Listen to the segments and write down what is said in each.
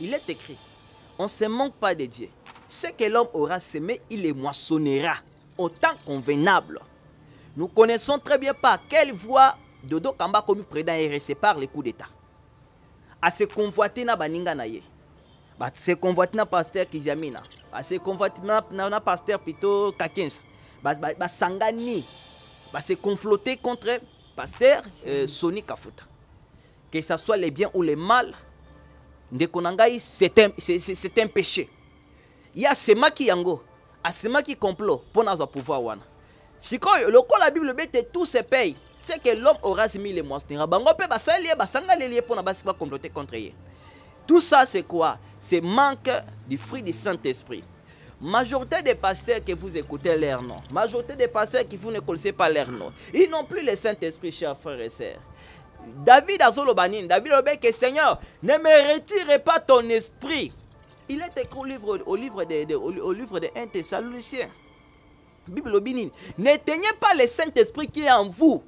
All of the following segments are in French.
Il est écrit, on ne se manque pas de Dieu. Ce que l'homme aura semé, il les moissonnera au temps convenable. Nous connaissons très bien par quelle voie Dodo Kamba commis président RSC par les coups d'État. À se convoiter na baninga na ye. Ba se convoiter na pasteur Kijamina. Ba se convoiter na pasteur Pito Kakens. Ba sangani. Ba se confloter contre pasteur Sony Kafuta. Que ce soit les biens ou les mal, c'est un péché. Il y a ce qui yango, a ce qui complot pour nous pouvoir wana. Si quand le la Bible dit tous ces pays, c'est que l'homme aura mis les monstres. Bango pe basali basanga les pour na basiba comploter contre eux. Tout ça c'est quoi? C'est manque du fruit du Saint-Esprit. Majorité des pasteurs que vous écoutez leur nom, majorité des pasteurs qui vous ne connaissez pas leur nom, ils n'ont plus le Saint-Esprit, chers frères et sœurs. David Azolobanin, David Obé que Seigneur, ne me retire pas ton esprit. Il est écrit au livre de 1 Thessaloniciens. Bible Obinin, n'éteignez pas le Saint-Esprit qui est en vous.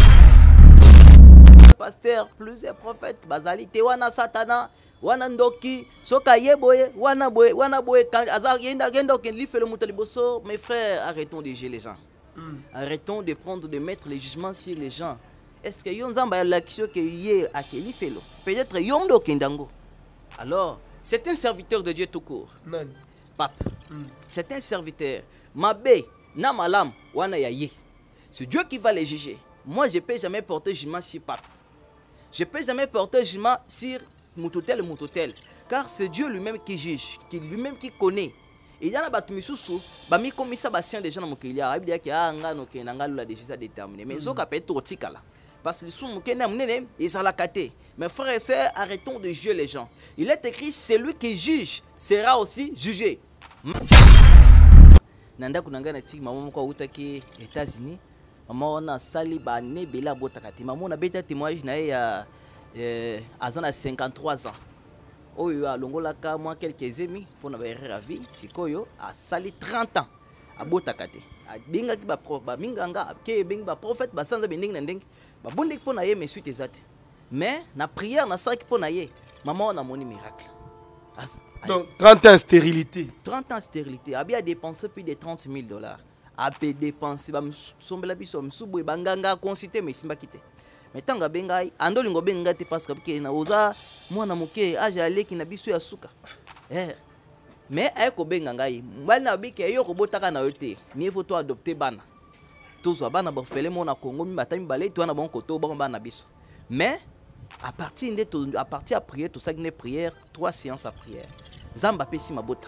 Pasteur, plusieurs prophètes, Bazali, Tewana Satana, Wana Ndoki, Soka Yeboye, Wana Boye, Azar Yenda Gendo, Kenli fait le Moutaliboso. Mes frères, arrêtons de juger les gens. Arrêtons de prendre, de mettre les jugements sur les gens. Est-ce que yon zamba l'action que yé a keli felo? Peut-être yondo kendango. Alors, c'est un serviteur de Dieu tout court. Non. Pape. C'est un serviteur. Mabé, na malam, wana ya yé. C'est Dieu qui va les juger. Moi, je ne peux jamais porter jugement sur pape. Je ne peux jamais porter jugement sur moutotel ou moutotel. Car c'est Dieu lui-même qui juge, qui lui-même qui connaît. Il y a des gens qui comme ça, des gens qui ont dit que la décision déterminée. Mais ils ont peut-être tout là. Parce que les gens ils ont la caté. Mes frères et sœurs, arrêtons de juger les gens. Il est écrit, celui qui juge sera aussi jugé. Nanda kunanga na tiki maman ko utaki États-Unis. Maman on a sali ba ne bela botakati. Maman na beta témoignage na ya azana 53 ans. Oyo alongola ka moi quelques amis pour na ba vie sikoyo a sali 30 ans. A botakati. A dinga ki ba minganga ke bengi ba prophète ba sanza bending na ndeng. Ba bondik pour na ye mais suite ezate. Mais na prière na saki pour na ye. Maman on a moni miracle. Donc 30 ans stérilité. 30 ans stérilité. Abi a dépensé plus de $30 000. Abi dépensé ba sombela biso msubu banganga consulter mais simba kité. Mais tanga bengai andolingo benga te parce que na oza mwana moke age aleki na biso ya suka. Mais ayeko benga ngai. Mbali na bike yo ko botaka na yote. Mieux faut toi adopter bana. Tous bana ba fele mona Congo mi batami balé toi na bon koto ba bana biso. Mais à partir à prier tout ça qui est prière 3 séances à prière. Zamba pesi mabota.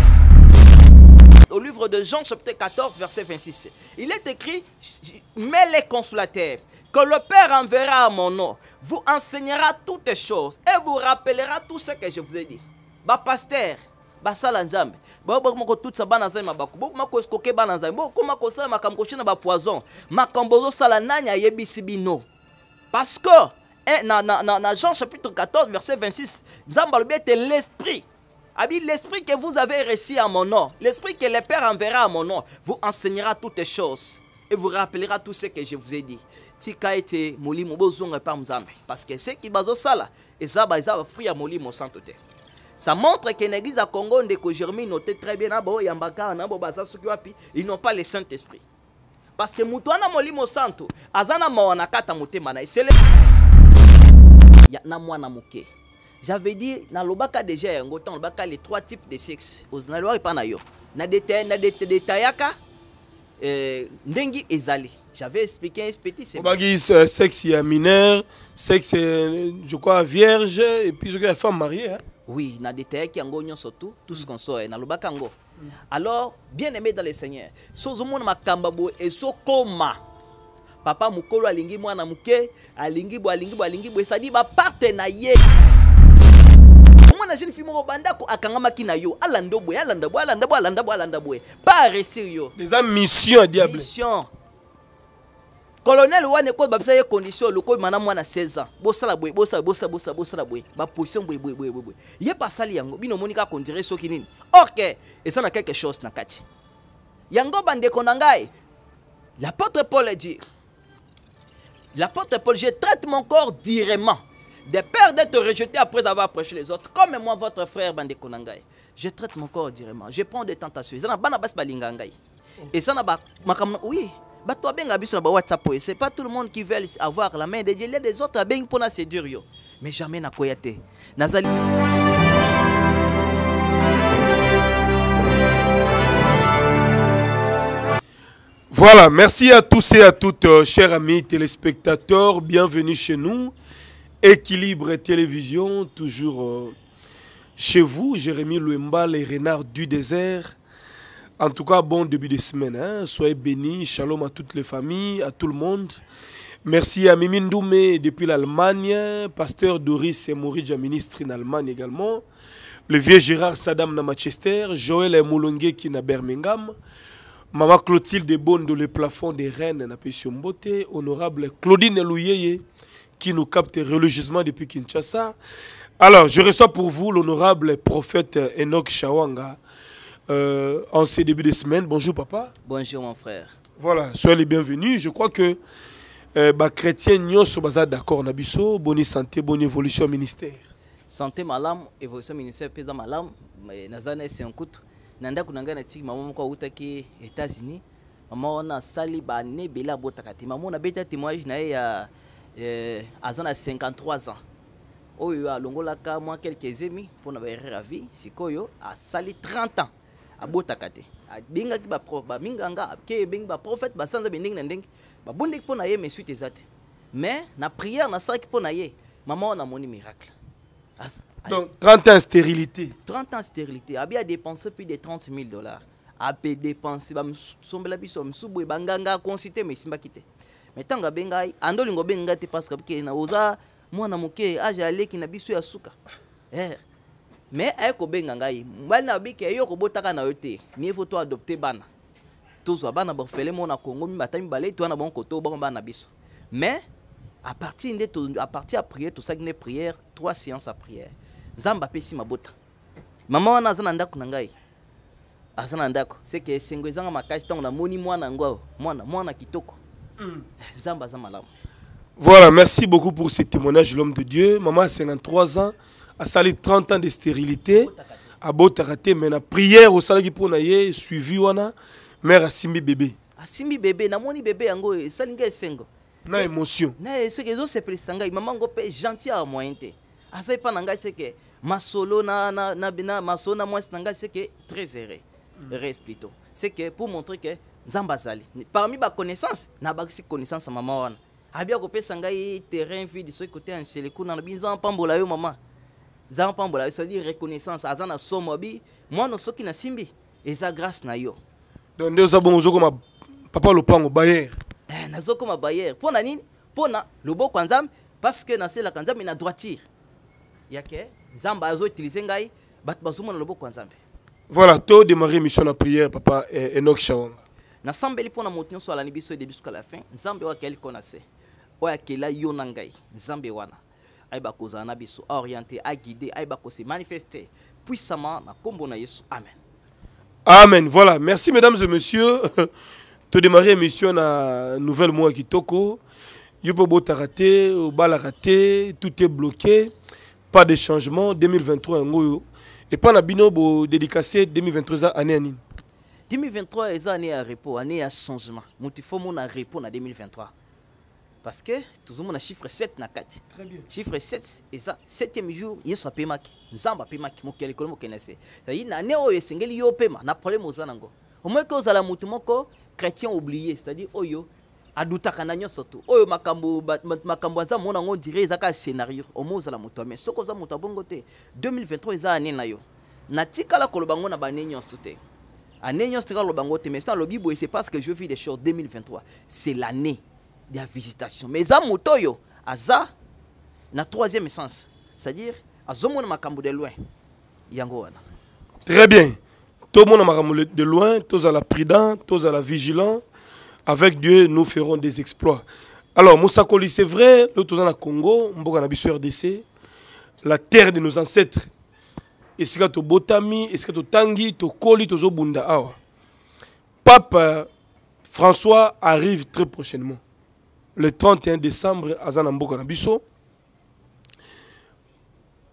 Au livre de Jean chapitre 14 verset 26. Il est écrit mais les consolateurs que le Père enverra à mon nom vous enseignera toutes les choses et vous rappellera tout ce que je vous ai dit. Ba pasteur, ba sala nzambe. Ba moko tout ça bana nzambe mabako. Bo mako eskoke bana nzambe. Bo koma ko sala makambo china ba poison. Makambo zo sala nanya yebisi bino. Parce que dans Jean chapitre 14 verset 26, Zambalobé est l'esprit. L'esprit que vous avez reçu à mon nom, l'esprit que le Père enverra à mon nom, vous enseignera toutes les choses et vous rappellera tout ce que je vous ai dit. Tika ete molimo bozonga pa mzambe parce que ceux qui bazo sala ezaba fruit ya molimo santote. Ça montre que l'église à Congo ndeko Jérémie notait très bien abo yambaka na bo baza suki wapi, ils n'ont pas le Saint-Esprit. Parce que mutuana molimo santo azana mawana kata motema na isele ya na mwana muke. J'avais dit dans le baka déjà yango temps le baka les 3 types de sexe. Oznalwa pa na yo. Na détaillaka ndengi ezali. J'avais expliqué un petit c'est sexe mineur, sexe je crois vierge et puis je femme mariée hein. Oui, na détaillé qui yango nyonso tout ce qu'on soit na le baka ngo. Alors, bien aimé dans le Seigneur, sozomona makamba bo ezokoma. Papa mukolo alingi mwana muke, alingi bo esadi ba partenaire. Mwana jeune fille mo banda ko akangama kina yo, alanda boy. Pas réussir yo. Des mission diable. Mission. Colonel wane ko babisa ye condition loko mana mwana 16 ans. Bosala boy, bosala boy. Ba position boy. Ye pas sali yango, bino monika ko dire soki nini. OK, et ça na quelque chose na kati. Yango bande konangai. L'apôtre Paul dit. L'apôtre Paul, je traite mon corps directement. de peur d'être rejeté après avoir approché les autres, comme moi, votre frère Bande Konangai. Je traite mon corps directement. Je prends des tentations. Et ça n'a pas. Oui. C'est pas tout le monde qui veut avoir la main de Dieu. Il y a des autres qui pour séduire. Mais jamais na koyate. Nazali. Voilà, merci à tous et à toutes, chers amis téléspectateurs. Bienvenue chez nous. Équilibre Télévision, toujours chez vous. Jérémy Louemba, les renards du désert. En tout cas, bon début de semaine. Hein? Soyez bénis. Shalom à toutes les familles, à tout le monde. Merci à Mimi Ndoumé depuis l'Allemagne. Pasteur Doris et Moridja, ministre en Allemagne également. Le vieux Gérard Saddam na Manchester. Joël Moulongue qui na Birmingham. Maman Clotilde Bondo, le plafond des Rennes na Pessiombote. Honorable Claudine Louyeye qui nous capte religieusement depuis Kinshasa. Alors, je reçois pour vous l'honorable prophète Enoch Shawanga. En ces débuts de semaine. Bonjour papa. Bonjour mon frère. Voilà, soyez les bienvenus. Je crois que chrétiens nous sommes d'accord nabiso, bonne santé, bonne évolution ministère. Santé malam, évolution ministère pesa malam, mais nazana c'est un coup. Nanda kunanga na tiki maman ko utaki États-Unis. Maman on a sali ba ne bela botakati. Maman on a beta témoignage na ya azana 53 ans. Oyo alongola ka moi quelques amis pour na ba ravi, sikoyo a sali 30 ans. Abotakate binga ki ba prof ba minganga ke binga ba prophète ba sanza binding na ndeng ba bondik pona ye mais suite ezate mais na prière na saki pona ye maman on a moni miracle. Donc 30 ans stérilité. 30 ans stérilité abi a dépensé plus de $30,000 a pe dépenser ba sombela biso msubu banganga consulter mais simba kite mais tanga benga andolingo benga te parce que na oza mwana moke age aleki na biso ya suka mais eko benga ngai mbali na bike yo ko botaka na yote mieux faut toi adopter bana tous bana ba fele mona Congo mi batami balé toi na bon koto bon bana biso mais à partir à prier tout ça une prière 3 séances à prière zamba pesi mabota maman wana azana ndako na ngai azana ndako c'est que sengo ezanga makasi tango na moni mwana ngwa mwana kitoko zamba za malamu. Voilà, merci beaucoup pour ce témoignage l'homme de Dieu. Maman a 53 ans. A sali 30 ans de stérilité, a botakate, mais la prière au salagi pour naye suivi wana, mère a simbi bébé. A simbi bébé, na moni bébé yango salinga sengo. Na émotion. Na ce que zo se plesanga, maman go pe gentil à moyente. A ça pas nanga c'est que ma solo na ma sona moi nanga c'est que très serré. Reste plutôt. C'est que pour montrer que Nzamba zali. Parmi ba connaissance, na ba connaissance à maman wana. A bien go pe sanga terrain vide sur côté en seleku na binza pambola yo maman. Zampambola, c'est-à-dire reconnaissance, azana somobi, moi no soki na simbi, et ça grâce na yo. Donc nous avons besoin comme papa le pango bayer. Nazo comme bayer. Pour na nini? Pour na lobo kwanzam parce que na c'est la kwanzam ina droiture. Yake Zamba azo utiliser ngai bat bazuma na lobo kwanzam. Voilà, tout démarrer mission na prière papa Enoch Shawanga. Na sambeli pour na motinyo so la nibiso début jusqu'à la fin. Zambe wa quel connasse. Oya kela yo nangai. Zambe wana. Aïba kozana biso orienté à guider aïba ko se manifester puissamment na kombo na Yesu. Amen. Amen. Voilà, merci mesdames et messieurs. Tout démarrer mission na nouvelle mois kitoko. Yopo botarate, bala raté, tout est bloqué. Pas de changement 2023 ngoyo. Et pas na bino bo dédicacé 2023 année année. 2023 est année à repos, année à changement. Mutifo mon à repos na 2023. Parce que tout le monde a chiffre 7 na 4. Très bien. Chiffre 7 et ça 7e jour, yeso a pemaki. Nzamba pemaki mo kele ko kenese. Ça y na neo esengeli yo pema na problème ozanango. Au moins que ozala mutu moko chrétien oublié, c'est-à-dire oyo aduta kana nyonso tu. Oyo makambo za mona ngo dire ezaka scénario. Au moins ozala mutu mais soko za mutu bongo te. 2023 eza année na yo. Na tikala kolobango na ba nyonso te. Année nyonso tikala kolobango te mais ça le bible c'est parce que je vis des choses 2023. C'est l'année de la visitation. Mais ça motoyo aza na 3e essence, c'est-à-dire azomona makambo de loin. Yango wana. Très bien. Tout le monde makambo de loin, tous à la prudent, tous à la vigilant. Avec Dieu, nous ferons des exploits. Alors, Moussa Koli, c'est vrai, nous tous en Congo, Mboka na biso RDC, la terre de nos ancêtres. Est-ce que tu botami, est-ce que tu tangi, tu koli, tu zobunda awa. Pape François arrive très prochainement. Le 31 décembre, à Zanamboka Nabiso.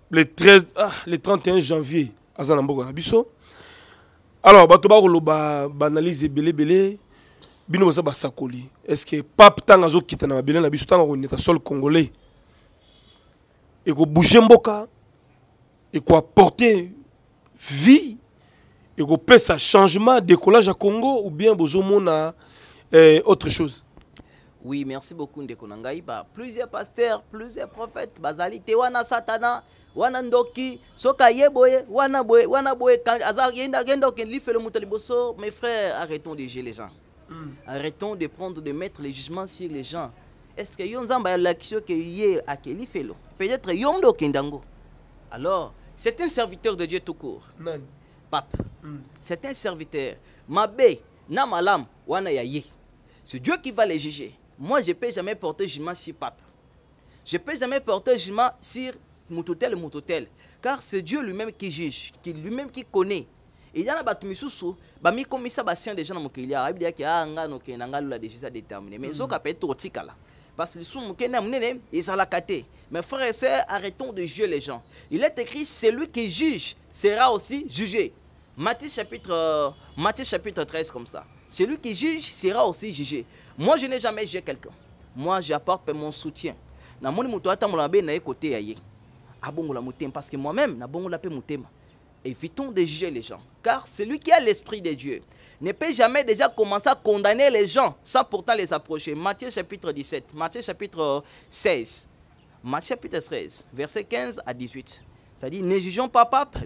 le 31 janvier azana mboka na biso. Alors bato ba banalise belé bino bosa ba sakoli. Est-ce que pape tanga zo kita na belé na biso tanga ko neta sol congolais et ko bouger mboka et ko apporter vie et ko pesa changement décollage à Congo ou bien bozo mona autre chose? Oui, merci beaucoup Ndeko Nangai. Plusieurs pasteurs, plusieurs prophètes, bazali te wana satana, wana ndoki, soka yeboye, wana boye, azar yenda gendo ken li fait le mutaliboso. Mes frères, arrêtons de juger les gens. Arrêtons de mettre les jugements sur les gens. Est-ce que yon zamba l'action que yé a ke li fait lo? Peut-être yondo kendango. Alors, c'est un serviteur de Dieu tout court. Non. Pape. C'est un serviteur. Mabé, na malam, wana ya yé. C'est Dieu qui va les juger. Moi, je ne peux jamais porter jugement sur pape. Je ne peux jamais porter jugement sur Moutotel et Moutotel. Car c'est Dieu lui-même qui juge, lui-même qui connaît. Et il y a des gens qui comme ça, des gens qui ont dit que la décision déterminée. Mais ils ont peut-être tout là. Parce que les gens ils sont la caté. Mes frères et sœurs, arrêtons de juger les gens. Il est écrit, celui qui juge sera aussi jugé. Matthieu chapitre 13 comme ça. Celui qui juge sera aussi jugé. Moi, je n'ai jamais jugé quelqu'un. Moi, j'apporte mon soutien. Parce que moi-même, évitons de juger les gens. Car celui qui a l'esprit de Dieu ne peut jamais déjà commencer à condamner les gens sans pourtant les approcher. Matthieu chapitre 17, Matthieu chapitre 16, Matthieu chapitre 13, verset 15 à 18. C'est-à-dire, ne jugeons pas pape,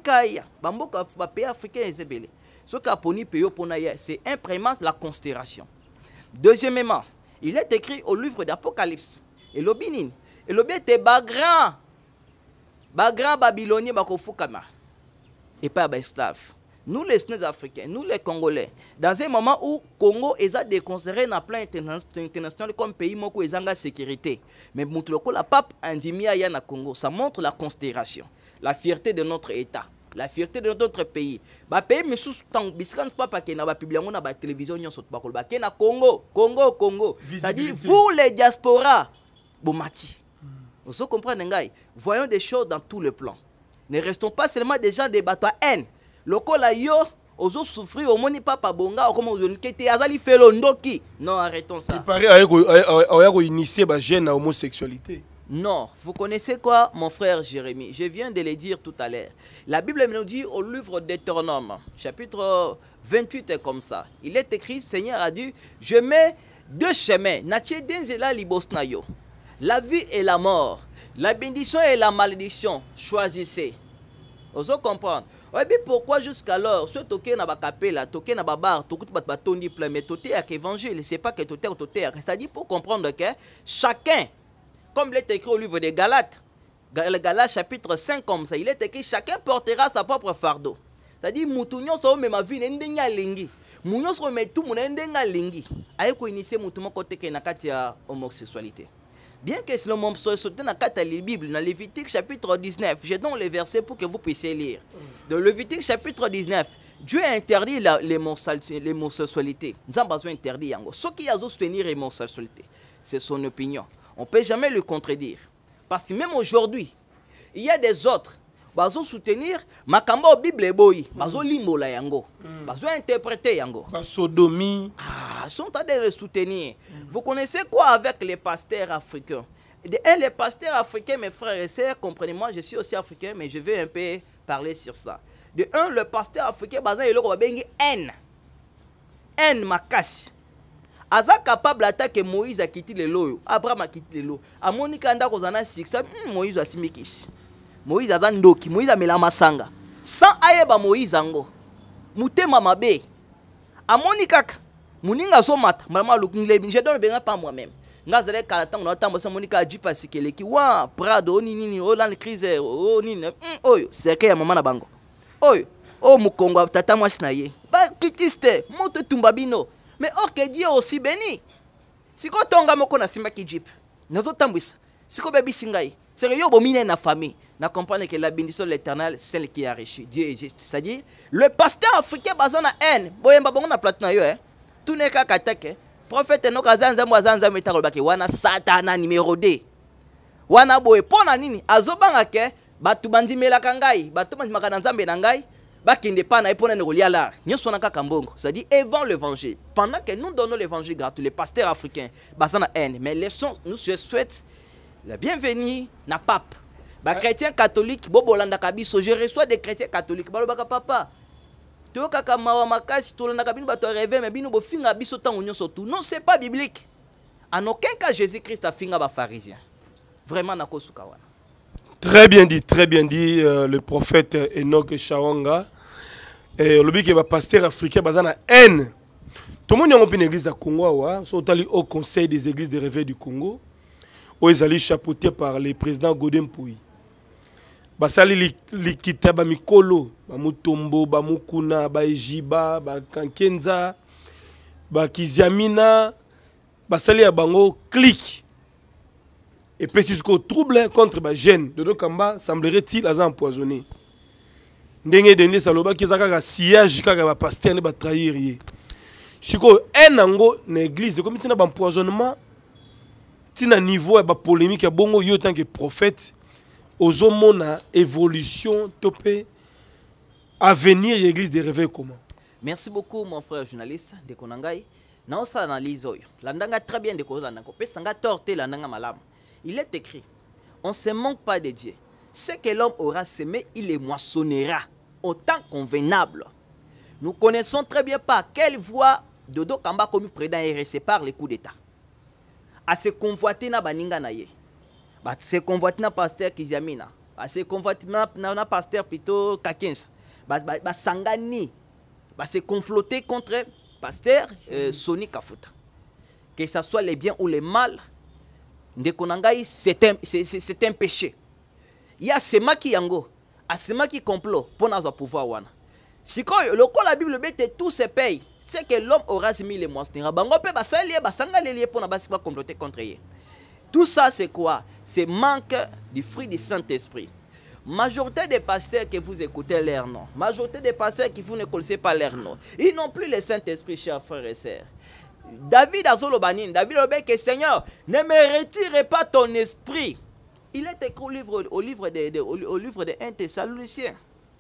c'est imprimant la considération. Deuxièmement, il est écrit au livre d'Apocalypse. Et l'obinin. Et l'obé était bagrand babylonien bakofukama. Et pas esclaves. Nous les Sud africains, nous les Congolais, dans un moment où Congo est déconsidéré dans le plan international comme pays où ils ont la sécurité. Mais la pape Andimia na Congo, ça montre la considération, la fierté de notre État. La fierté de notre pays. Ba pays mais sous tant biscan papa qui na ba publier na ba télévision nyon sot ba kolba na Congo. C'est-à-dire vous les diasporas bomati. Vous se comprenez ngai? Voyons des choses dans tous les plans. Ne restons pas seulement des gens de bateau haine. Lokola yo ozo souffrir au moni papa bonga comme on kete azali felo ndoki. Non, arrêtons ça. Il paraît ayako initier ba jeune à homosexualité. Non, vous connaissez quoi, mon frère Jérémie? Je viens de le dire tout à l'heure. La Bible nous dit au livre d'Éternome, chapitre 28 est comme ça. Il est écrit, Seigneur a dit, je mets deux chemins. La vie et la mort, la bénédiction et la malédiction. Choisissez. Vous comprenez? Oui, mais pourquoi jusqu'alors, ce toké n'a pas capé là, toké n'a pas barre, toké n'a pas tourné plein, mais toké avec évangile, c'est pas que toké ou toké. C'est-à-dire pour comprendre que chacun, comme il est écrit au livre des Galates, Galates chapitre 5 comme ça, il est écrit chacun portera sa propre fardeau. C'est-à-dire moutounyo so me ma vie n'endenga lingi. Mounyo so me tout mon n'endenga lingi. Aye ko initier moutouma côté que na kati ya homosexualité. Bien que le homosexualité na kati la Bible dans Lévitique chapitre 19, je donne les versets pour que vous puissiez lire. Dans Lévitique chapitre 19, Dieu a interdit l'homosexualité. Nous avons besoin d'interdire yango. Ce qui a soutenir l'homosexualité, c'est son opinion. On ne peut jamais le contredire. Parce que même aujourd'hui, il y a des autres qui vont soutenir Makambo Bible et Boy. Ils vont limbola yango. Ils vont interpréter yango. Sodomie. Ah, ils sont en train de le soutenir. Vous connaissez quoi avec les pasteurs africains? Les pasteurs africains, mes frères et sœurs, comprenez-moi, je suis aussi africain, mais je vais un peu parler sur ça. De un, le pasteur africain, il y a haine. Haine, makasi. Aza capable d'attaquer Moïse a quitté le loyo. Abraham a quitté le loyo. A Monika nda kozana siksa Moïse a simikisi. Moïse a ndoki, Moïse a mela masanga. Sans ayeba Moïse ango. Mutema mabe. A Monika muninga so mata, mama lukingile je donne benga pas moi-même. Ngazele kala tango na tambo sa Monika a jipa sikeleki wa prado nini o la crise o nini oyo seke ya mama na bango. Oyo o mukongo tata mwasi na ye. Ba kitiste moto tumbabino. Mais or que Dieu aussi béni. Si ko tonga moko na simba ki jip. Nazo tambwisa. Si ko bebi singai. C'est que yo bomine na famille. Na comprendre que la bénédiction de l'Éternel, celle qui a enrichi. Dieu existe. C'est-à-dire le pasteur africain bazana haine. Boyemba bongo na plate na yo Tout n'est qu'à katake. Prophète no kazanza mwazanza metako baki wana satana numéro 2. Wana boye pona nini azobanga ke Batu bandimelaka ngai, batu bandimaka na nzambe na ngai, bakende pa na epona ne kolia la. Nyonso na kaka mbongo. C'est-à-dire évangile l'évangile. Pendant que nous donnons l'évangile gratuit, les pasteurs africains, basana haine, mais laissons, nous je souhaite la bienvenue na pape. Ba chrétien catholique, bobolanda kabiso, je reçois des chrétiens catholiques, balobaka papa. To kaka mawa makasi tolanda kabino bato rêver mais bino bo finga biso tango nyonso tout. Non, c'est pas biblique. En aucun cas Jésus-Christ a finga ba pharisien. Vraiment na kosuka wana. Très bien dit, le prophète Enoch Shawanga. Le but que le pasteur africain bazana haine. Tout le monde a une église à Congo, sont allés au conseil des églises de réveil du Congo, où ils allaient chapeautés par le président Godin Pouy. Basali likita ba mikolo, ba mutombo, ba mukuna, ba ejiba, ba kankenza, ba kiziamina, basali ya bango clique. Et puis jusqu'au trouble contre les jeunes, Dodo Kamba semblerait-il à empoisonné. Ndenge dende saloba ki zaka sillage kaka ba pasteur ne ba trahir yé. Siko enango na église comme tina ba empoisonnement tina niveau ba polémique ya bongo yo tant que prophète ozomona évolution topé avenir l'église de réveil comment. Merci beaucoup mon frère journaliste de Konangai. Na osa analyse oyo. Landanga très bien de ko landa ko pesanga torté landanga malamu. Il est écrit, on ne se manque pas de Dieu. Ce que l'homme aura semé, il les moissonnera au temps convenable. Nous connaissons très bien par quelle voie Dodo Kamba commis président RSC par les coups d'État. À se convoiter na baninga na ye. À se convoiter na pasteur Kiziamina. À se convoiter na pasteur plutôt Kakensa. Ba sangani. Ba se confloter contre pasteur Soni Kafuta. Que ce soit les biens ou les mal. C'est un péché. Il y a ce qui yango, a ce qui complot pour nous pouvoir wana. Si quand le quoi la Bible bête tous ces pays, c'est que l'homme aura mis les monstres. Bango pe basali basanga les liés pour na basi pas comploter contre eux. Tout ça c'est quoi? C'est manque du fruit du Saint-Esprit. Majorité des pasteurs que vous écoutez leur nom, majorité des pasteurs qui vous ne connaissez pas leur nom, ils n'ont plus le Saint-Esprit, chers frères et sœurs. David a Zolobanin, David a dit que Seigneur, ne me retire pas ton esprit. Il est écrit au livre de 1 Thessaloniciens.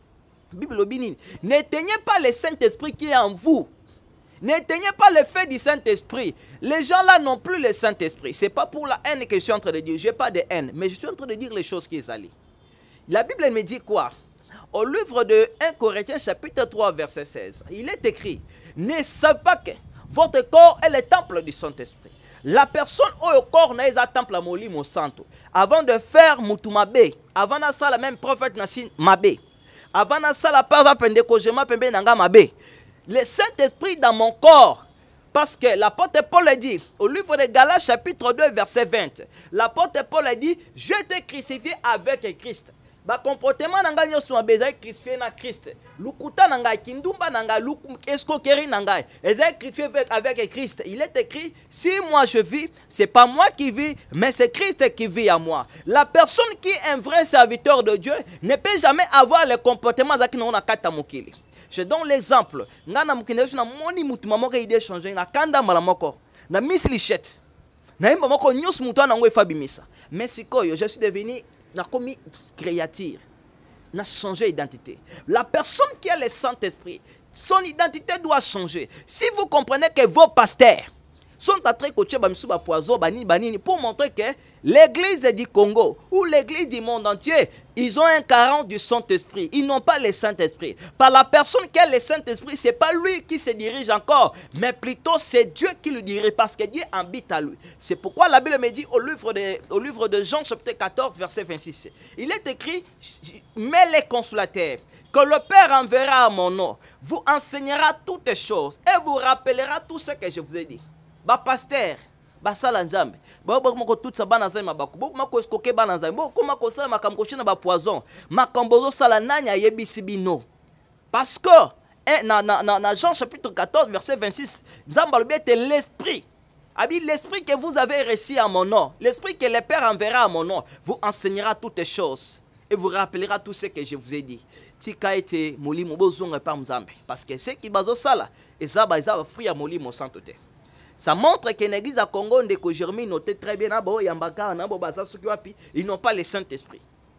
Bible Binin. N'éteignez pas le Saint-Esprit qui est en vous. N'éteignez pas le fait du Saint-Esprit. Les gens là n'ont plus le Saint-Esprit. Ce n'est pas pour la haine que je suis en train de dire. Je n'ai pas de haine, mais je suis en train de dire les choses qui sont allées. La Bible me dit quoi? Au livre de 1 Corinthiens chapitre 3 verset 16, il est écrit, ne savez pas que votre corps est le temple du Saint-Esprit. La personne au corps n'est pas temple à Molimo Santo. Avant de faire Mutumabe, avant de faire la même prophète Nassin Mabe, avant de faire la part de Kojema Pembe Nanga Mabe, le Saint-Esprit dans mon corps. Parce que l'apôtre Paul a dit, au livre de Galates chapitre 2 verset 20, l'apôtre Paul a dit, je t'ai crucifié avec Christ. Ba comportement nanga nyoso mabeza crucifié na Christ. Lukuta nanga kindumba nanga escroquerie nanga. Ezek crucifié avec Christ. Il est écrit, si moi je vis, c'est pas moi qui vis, mais c'est Christ qui vit à moi. La personne qui est un vrai serviteur de Dieu ne peut jamais avoir le comportement d'Akino na kata mokili. Je donne l'exemple. Ngana mukine na moni mutuma moko ide changer na kanda malamoko. Na Miss Lichette. Na imba moko nyos mutu na ngwe fabimisa. Mais sikoyo, je suis devenu n'a commis créature, n'a changé d'identité. La personne qui a le Saint-Esprit, son identité doit changer. Si vous comprenez que vos pasteurs sont en train de coacher poison, pour montrer que l'église du Congo ou l'église du monde entier, ils ont un carent du Saint-Esprit. Ils n'ont pas le Saint-Esprit. Par la personne qui a le Saint-Esprit, ce n'est pas lui qui se dirige encore, mais plutôt c'est Dieu qui le dirige parce que Dieu habite à lui. C'est pourquoi la Bible me dit au livre de Jean chapitre 14, verset 26, il est écrit, mais les consolateurs que le Père enverra à mon nom, vous enseignera toutes choses et vous rappellera tout ce que je vous ai dit. Ba pasteur, ba sala nzambe, ba moko tout ça bana nzambe ba ko mako eskoke bana nzambe, ko mako sala makambo china ba poison, makambo zo sala nanya yebisi bino. Parce que dans Jean chapitre 14 verset 26, nzambe est l'esprit. Abi l'esprit que vous avez reçu à mon nom, l'esprit que le Père enverra à mon nom, vous enseignera toutes les choses et vous rappellera tout ce que je vous ai dit. Tika ete molimo bozonga pa nzambe parce que ceux qui bazo sala ezaba fruit ya molimo santote. Ça montre que l'église à Congo, ils n'ont pas le Saint-Esprit.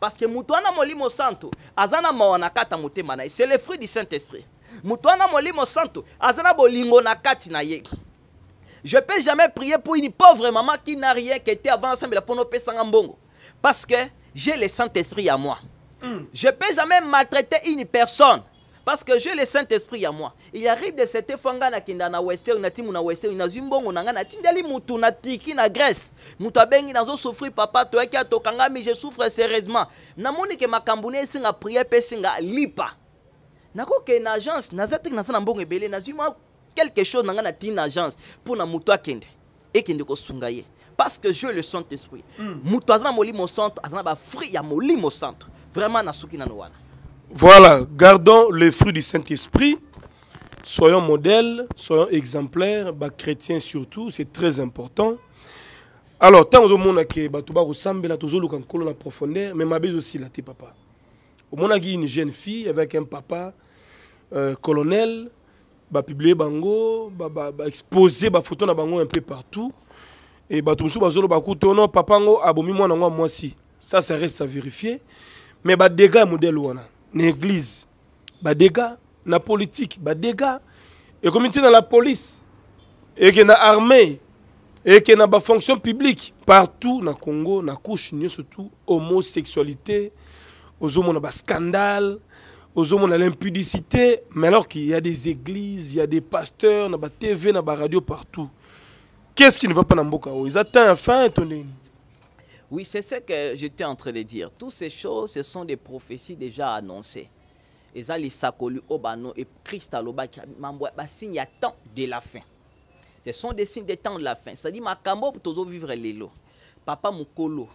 parce que mutuana molimo santo azana mawana kata motema na c'est le fruit du Saint-Esprit. Mutuana molimo santo azana bolingo na kati na ye. Je peux jamais prier pour une pauvre maman qui n'a rien qui était avant ensemble pour nos pesanga mbongo parce que j'ai le Saint-Esprit à moi. Je peux jamais maltraiter une personne parce que j'ai le Saint-Esprit à moi. Il arrive de cette fanga na kinda na western na timu na western na zimbongo na ngana tindeli mutu na tiki na Grèce. Mutu abengi nazo souffrir papa to eki atokanga mais je souffre sérieusement. Na moni ke makambune singa prier pe singa lipa. Nako ke na agence na zati na sana mbongo ebele na zima quelque chose na ngana tin agence pour na mutu akende. Ekende ko sunga ye parce que j'ai le Saint-Esprit. Mutu azana molimo santo azana ba fruit ya molimo santo. Vraiment na suki na noana. Voilà, gardons les fruits du Saint-Esprit. Soyons modèles, soyons exemplaires, bah, chrétiens surtout, c'est très important. Alors, tant au monde que Batouba ressemble à toujours le colon en profondeur, mais ma bise aussi là, papa. Au monde qui une jeune fille avec un papa colonel, bah publier bango, bah exposer bah photo na bango un peu partout. Et bah tout ça bah non papa ngo abomi moi na moi si. Ça reste à vérifier. Mais bah dégâts modèle wana. L'église, bah dégâts, la politique, bah dégâts, et comme dans la police, et que dans l'armée, et que dans la fonction publique, partout dans le Congo, dans la couche, surtout homosexualité, aux hommes, on a des scandales, aux hommes, on a l'impudicité, mais alors qu'il y a des églises, il y a des pasteurs, dans la TV, dans la radio, partout. Qu'est-ce qui ne va pas dans le Boka? Ils attendent enfin, étonné. Oui, c'est ce que j'étais en train de dire. Toutes ces choses, ce sont des prophéties déjà annoncées. Et ça, les sakolu obano et Christ aloba qui m'a signe à temps de la fin. Ce sont des signes des temps de la fin. C'est-à-dire ma kambo pour toujours vivre les lots. Papa mukolo.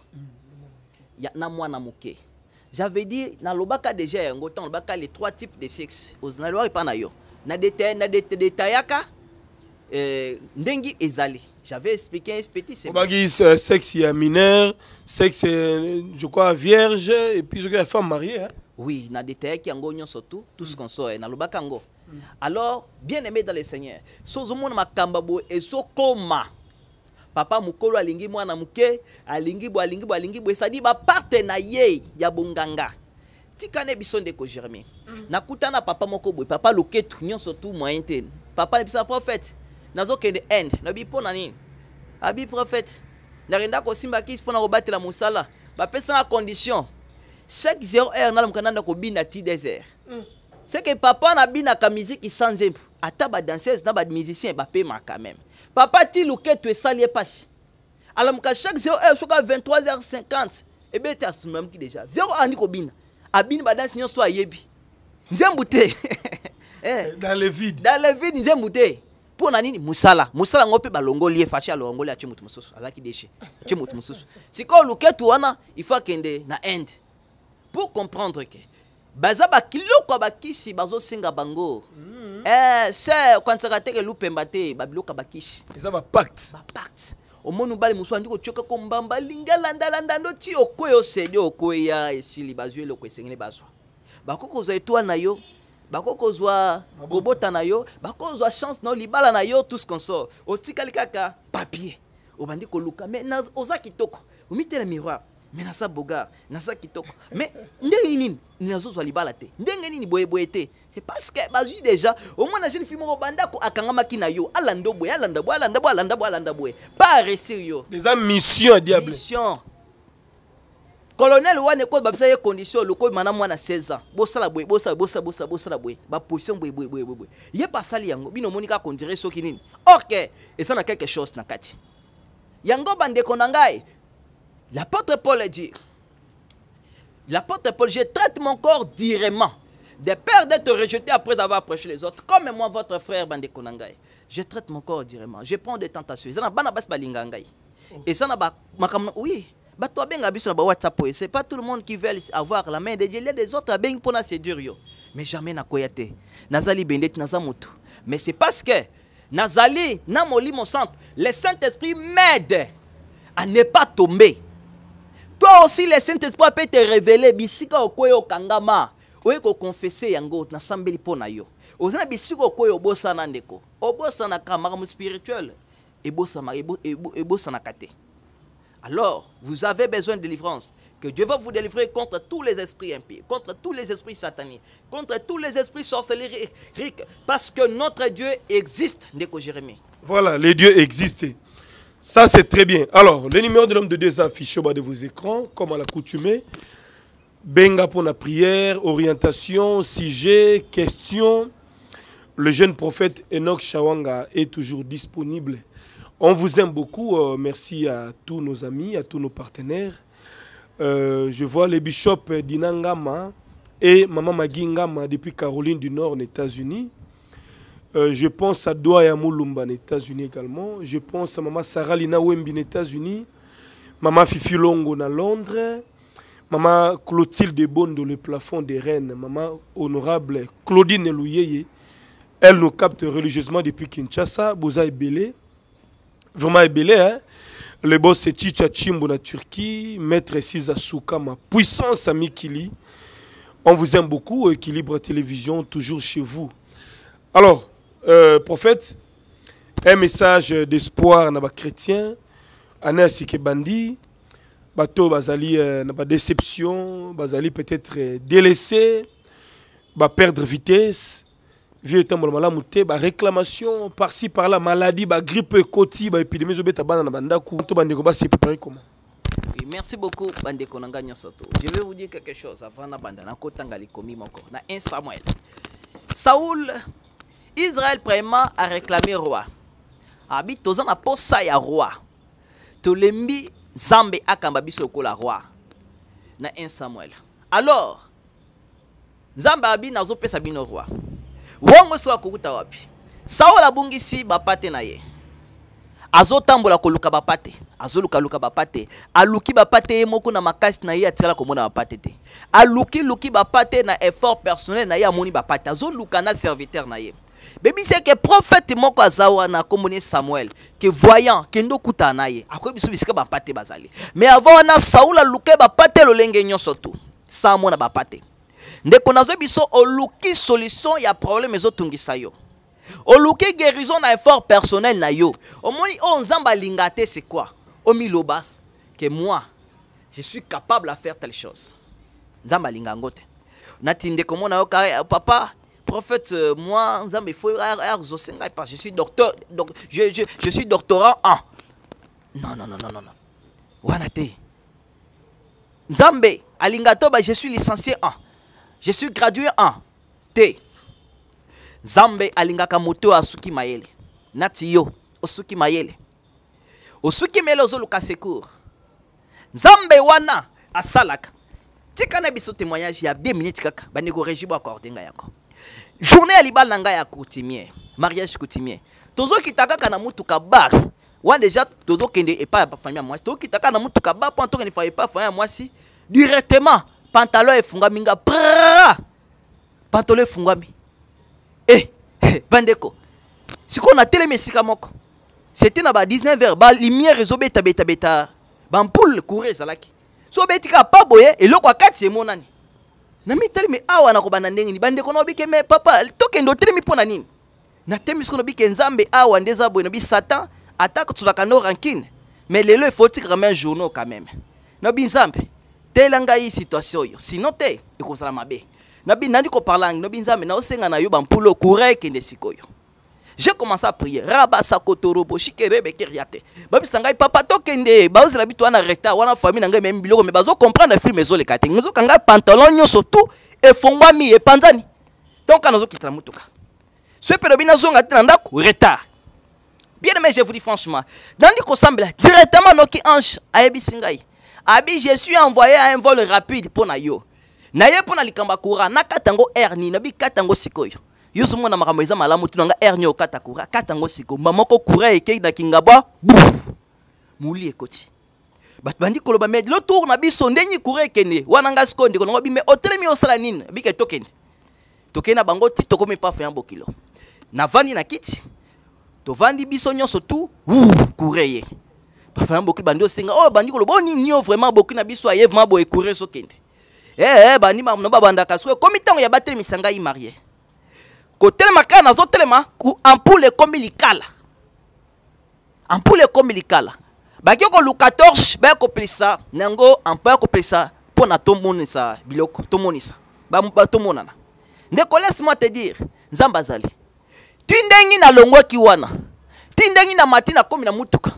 Ya na moi na muke. J'avais dit na lobaka déjà en temps lobaka les trois types de sexe. Aux na loi pas na yo. Na detayaka ndengi ezali. J'avais expliqué un petit c'est sexe mineur, sexe je crois vierge et puis je crois femme mariée hein? Oui, na détail qui ango surtout tout ce qu'on sait na lobakango. Alors, bien aimé dans le Seigneur, sozo mona makambabo ezokoma. Papa mukolo alingi mwana muke, alingi bo ça dit ba partenaire ya bonganga. Tikane bisonde ko Jérémie. Nakutana papa moko boy, papa loketu nyonso tout moyen ten. Papa est prophète. Nazo kende end na bi pona nini abi prophète na renda ko simba kisi pona kobatela musala ba pesa na condition chaque 0 heure na mkananda ko bina ti désert c'est que papa na bina ka musique sans zemp ata ba danseuse na ba musicien ba pema quand même papa ti luketo esali passe alors mka chaque 0 heure soka 23h50 et bete asumam ki déjà 0 ani ko bina abini ba danse nyonso ayebi nzembute dans le vide nzembute. Pour nani musala ngope balongoli fachi alongoli ache mutu mususu azaki déchet ache mutu mususu siko luketu wana il faut kende na end pour comprendre que baza ba kiloko bakisi bazo singa bango c'est quand ça teke lupemba te babiloka bakisi ça ba pacte omonu bali musu andiko choka ko mbamba lingala ndalanda ndo ti okoyo sedi okoya esili bazwe loko esengene bazwa bakoko zo etwa na yo bakoko zwa gobota na yo bakoko zwa chance na libala na yo tout ce qu'on sort otikali kaka papier obandi ko luka mais na oza kitoko omitela miroir mais na sa bogar na sa kitoko mais ndenge nini nazo zwa libala te ndenge nini boye te c'est parce que bazu déjà au moins na jeune fille mo banda ko akangama ki na yo alanda boye pas réussir yo des mission diable mission. Colonel wane ko babisa ye condition loko mana mwana 16 ans bosala boy bosala boy ba position boy ye pasali yango bino monika kondire soki nini OK et ça na quelque chose na kati yango bande konangai l'apôtre Paul dit je traite mon corps directement de peur d'être rejeté après avoir prêché les autres comme moi votre frère bande konangai je traite mon corps directement je prends des tentations ça na bana bas balingangai et ça na ba makamna oui. C'est pas tout le monde qui veut avoir la main de Dieu. Il y a des autres qui veulent se dire. Mais jamais na koyate. Nazali bendet nazamutu. Mais c'est parce que Nazali, namoli mon centre, le Saint-Esprit m'aide à ne pas tomber. Toi aussi, le Saint-Esprit peut te révéler. Bisika okoyo kangama. Oye ko confesser yango na sambeli pona yo. Ozana bisika okoyo bossa na ndeko. Obossa na kamara spirituel. Ebossa na kate. Alors, vous avez besoin de délivrance. que Dieu va vous délivrer contre tous les esprits impies, contre tous les esprits sataniques, contre tous les esprits sorcelleries, parce que notre Dieu existe, Ndeko Jérémie. Voilà, les dieux existent. Ça, c'est très bien. Alors, le numéro de l'homme de Dieu est affiché au bas de vos écrans, comme à l'accoutumée. Benga pour la prière, orientation, sujet, question. Le jeune prophète Enoch Shawanga est toujours disponible. On vous aime beaucoup. Merci à tous nos amis, à tous nos partenaires. Je vois les bishops d'Inangama et Maman Magingama depuis Caroline du Nord, aux États-Unis. Je pense à Douaya Moulumba, aux États-Unis également. Je pense à Maman Sarah Lina Wembi, aux États-Unis. Maman Fifi Longo, à Londres. Maman Clotilde Bondo, le plafond des Rennes. Maman honorable Claudine Louyeye. Elle nous capte religieusement depuis Kinshasa. Bouza Ebele. Vraiment Ebele, hein? Le boss c'est Chicha Chimbo na Turquie, Maître Siza Soukama, puissance à Mikili. On vous aime beaucoup, Équilibre Télévision, toujours chez vous. Alors, prophète, un message d'espoir na ba chrétien, Ana Sike Bandi, bato bazali na ba déception, bazali peut-être délaissé, ba perdre vitesse. Vieux temps malamuté, ba réclamation par-ci par-là, maladie, ba grippe koti, ba épidémie zobeta bana na bandaku. To bandeko ba se préparer comment? Oui, merci beaucoup bandeko nanga nyosoto. Je vais vous dire quelque chose avant na banda na kotanga likomi moko. Na 1 Samuel. Saoul, Israël premièrement a réclamé roi. Abi tozan na posa ya roi. Tolembi Zambe akamba biso kola roi. Na 1 Samuel. Alors, Zambe abi nazo pesa bino roi. Wongo so akukuta wapi? Saoul abungisi bapate na ye. Azotambola koluka bapate, azoluka bapate, aluki bapate moko na makasi na ye atikala komona bapate te. Aluki bapate na effort personnel na ye amoni bapate, azoluka na serviteur na ye. Baby c'est que prophète moko azawa na komoni Samuel, que voyant que ndokuta na ye, akoyi biso bisika bapate bazali. Mais avant na Saoul aluke bapate lolenge nyonso tu. Samuel na bapate. Ndeko nazo biso oluki solution ya problème ezotungisa yo. Oluki guérison na effort personnel na yo. Omoni on nzamba lingate c'est quoi? Omiloba que moi je suis capable à faire telle chose. Nzamba lingangote. Natinde comment na yo papa prophète moi nzamba il faut arzosenga parce je suis docteur donc je suis doctorant en. Non. Wanate. Nzambe alingato ba je suis licencié en. Je suis gradué en T. Zambe alingaka moto asuki mayele. Nati yo, osuki mayele. Osuki mele ozoluka secours. Zambe wana asalaka. Tika na biso témoignage ya 2 minutes kaka. Baneko rejibo akordenga yako. Journée ya libal nanga ya coutumier. Mariage coutumier. Tozo kitaka na mutuka bar. Wan déjà tozo kende et pas famille moi. Tozo kitaka na mutuka bar pour ne fallait pas famille moi si directement. Pantalon et fungami nga pantalon et fungami bandeko siko na télé mesika moko c'était na ba 19h ba lumière ezobeta beta ba ampoule courir zalaki so betika pa boye eloko akati emonani na mitali me awa na ko bana ndenge ni bandeko no bike me papa tokendo télé mi pona nini na temi siko no bike nzambe awa ndeza boye no bi satan attaque tulaka no rancune mais lelo il faut tirer un journaux quand même no bi nzambe telanga yi situation yo sinon te ekozala mabe nabi nandi ko parlang no binzambe na osenga na yo bampulo courir kende sikoyo. J'ai commencé à prier raba sakotorobo shikerebe keriate babisa ngai papa tokende baozela bitu wana retard wana famille ngai même biloko mais bazo comprendre film ezo le kate ngozo kanga pantalon nyoso tout efongwami epanzani donc anazo kitana mutuka ce perobina zonga tena ndako retard. Bien aimé, je vous dis franchement nandi ko sambela directement noki ange ayebisi ngai abi je suis envoyé à un vol rapide pour na yo. Na ye pour na likamba kura na katango erni na bi katango sikoyo. Yo somo na makambo eza malamu tu nga erni o katakura katango siko mamoko kura eke na kingaba muli ekoti. Bat bandi koloba med lo tour na biso ndenyi kura ekene wana nga sikondi ko ngo bi me otelemi osala nini bi ke tokende. Tokena bango ti tokomi pa fa yambo kilo. Na vandi na kiti. To vandi biso nyonso tu kura ye. Parfois beaucoup bandi osenga oh bandi ko boni nio vraiment beaucoup na biso aye vraiment boye courir so kende bandi ma no babanda kaso comme tango ya bateli misanga yi marié côté le makana nazo telema ampoule comme likala baki ko lu 14 ba ko plisa nango ampa ko plisa pona tomonisa biloko tomonisa ba tomonana ndeko laisse-moi te dire nzamba zali tindengi na longwa ki wana tindengi na matina komi na mutuka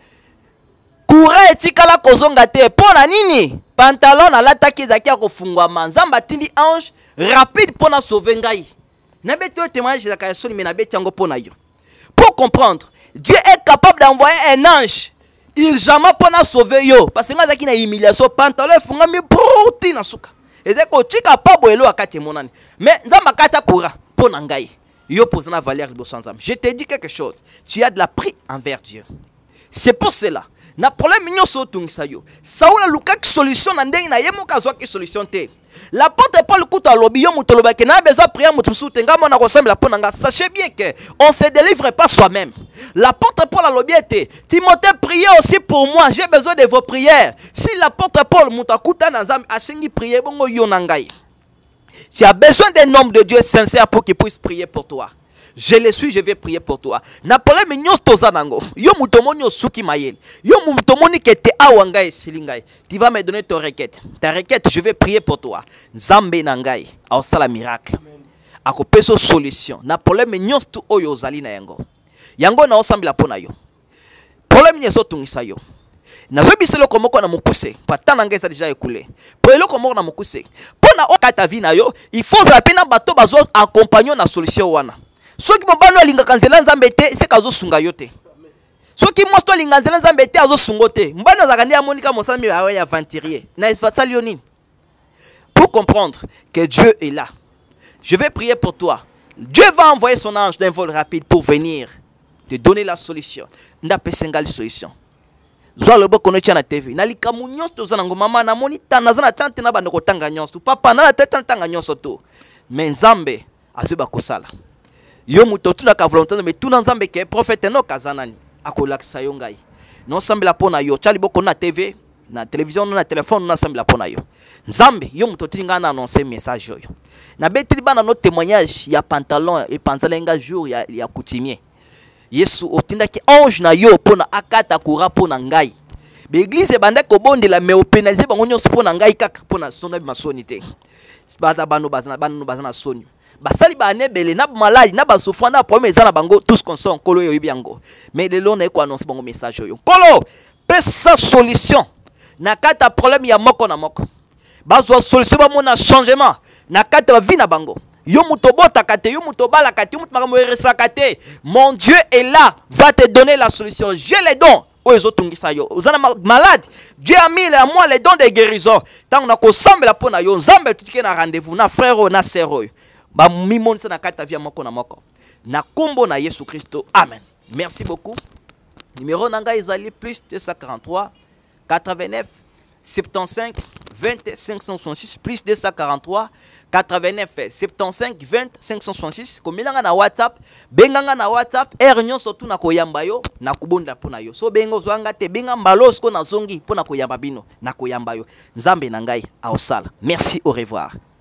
kura etikala kozonga te pona nini pantalon alataki ezaki ya kofungwama nzamba tindi ange rapide pona sauver ngai na beti yo témoignage ezaka ya soni me na beti yango pona yo. Pour comprendre, Dieu est capable d'envoyer un ange urgemment pour nous sauver yo. Parce que nous avons une humiliation, pantalon fungami bruti na suka. Et c'est que tu es pas boelo akati monani. Mais nous avons kata kura pour nangai. Yo pose na valeur de ensemble. Je te dis quelque chose. Tu as de la prie envers Dieu. C'est pour cela. Na problème mignon so tungisa yo. Saoula luka ki solution na ndenge na yemo kazwa ki solution te. L'apôtre Paul kuta lobi yo mutoloba ke na besoin prier mutusu te ngamo na kosambela pona nga. Sachez bien que on se délivre pas soi-même. L'apôtre Paul a lobi était Timothée priez aussi pour moi, j'ai besoin de vos prières. Si l'apôtre Paul mutakuta na nzambe asengi prier bongo yo na ngai. Tu as besoin d'un homme de Dieu sincère pour qu'il puisse prier pour toi. Je le suis, je vais prier pour toi. Na problème nyos tozanango. Yo mutomoni suki mayel. Yo mutomoni que te awangai silingai. Tu vas me donner ton requête. Ta requête, je vais prier pour toi. Nzambe nangai. Au sala miracle. Ako peso solution. Na problème nyos tu oyo zali na yango. Yango na osambila pona yo. Problème nyeso tungisa yo. Nazo biselo komoko na mukuse. Patana ngai sa déjà écoulé. Pelo komoko na mukuse. Pona okata vi na yo, il faut zapena bato bazo accompagner na solution wana. Soki mobano alinga kanzela nzambe te se kazo sunga yo te. Soki mosto alinga nzela nzambe te azo sungo te. Mbana zakandi amonika mosami awe ya aventurier. Na esfatsa lioni. Pour comprendre que Dieu est là. Je vais prier pour toi. Dieu va envoyer son ange d'un vol rapide pour venir te donner la solution. Nda pesenga la solution. Zwa lobo kono tia na TV. Na likamu nyonso tozana ngo mama na moni tanaza na tante na bando kotanga nyonso. Papa na tete tanga nyonso to. Mais nzambe azuba kosala. Yo muto tuna ka volonté mais tout nzambe ke prophète no kazanani akolakisa yo ngai no sambela pona yo chali boko na TV na télévision na téléphone na sambela pona yo nzambe yo muto tinga na annoncer message yo na betili bana no témoignage ya pantalon et panzalenga jour ya coutumier Yesu otinda ki ange na yo pona akata kura pona ngai be église bande ko bondela me opénaliser bango nyonso pona ngai kaka pona sona masonité bata bano bazana soni basali ba nebele na maladi na basofwa na problème ezana bango tous consent kolo yo biango mais de l'on eko annonce bango message yo kolo pesa solution na kata problème ya moko na moko bazwa solution ba mona changement na kata vie na bango yo muto bota kate yo muto bala kate yo muto makamo resaka te mon Dieu est là va te donner la solution j'ai les dons ozo tungisa yo ozana malade Dieu a mis à moi les dons de guérison tant na ko sambela pona yo nzambe tutike na rendez-vous na frère na sœur ba mimonisa na kata via moko na moko na kombo na Yesu Kristo amen. Merci beaucoup. Numéro nanga ezali plus 243 89 75 20 566 plus 243 89 75 20 566 komilanga na WhatsApp benganga na WhatsApp ernion surtout na koyamba yo na kubonda pona yo so bengo zwanga te benga mbalos ko na zongi pona koyamba bino na koyamba yo nzambe na ngai aosala. Merci, au revoir.